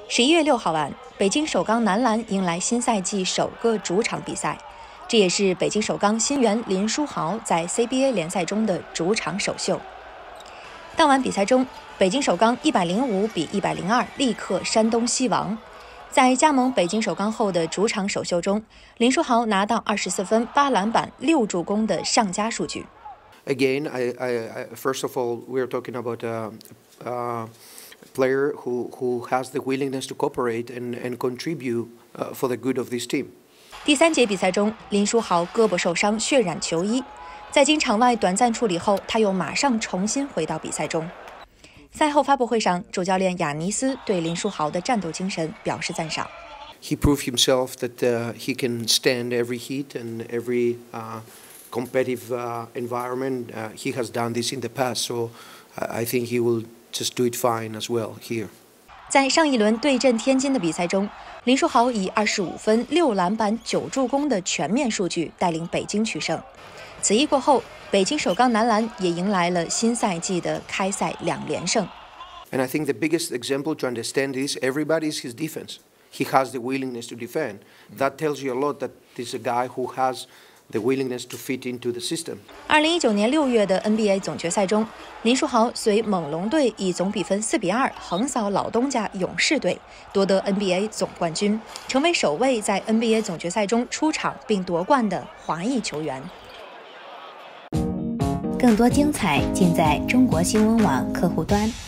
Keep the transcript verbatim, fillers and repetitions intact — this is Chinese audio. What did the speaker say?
十一月六号晚，北京首钢男篮迎来新赛季首个主场比赛，这也是北京首钢新援林书豪在 C B A 联赛中的主场首秀。当晚比赛中，北京首钢一百零五比一百零二力克山东西王。在加盟北京首钢后的主场首秀中，林书豪拿到二十四分、八篮板、六助攻的上佳数据。 Again, I, I, I, first of all, we're talking about a, a player who, who has the willingness to cooperate and, and contribute uh, for the good of this team. 第三节比赛中，林书豪胳膊受伤，血染球衣。在经场外短暂处理后，他又马上重新回到比赛中。赛后发布会上，主教练亚尼斯对林书豪的战斗精神表示赞赏。 He proved himself that uh, he can stand every heat and every uh, competitive uh, environment. Uh, he has done this in the past, so I think he will just do it fine as well here. 在上一轮对阵天津的比赛中，林书豪以二十五分、六篮板、九助攻的全面数据带领北京取胜。此役过后，北京首钢男篮也迎来了新赛季的开赛两连胜。 And I think the biggest example to understand is everybody is his defense. He has the willingness to defend. That tells you a lot that this is a guy who has the willingness to fit into the system. 二零一九年六月的 N B A 总决赛中，林书豪随猛龙队以总比分四比二横扫老东家勇士队，夺得 N B A 总冠军，成为首位在 N B A 总决赛中出场并夺冠的华裔球员。 更多精彩尽在中国新闻网客户端。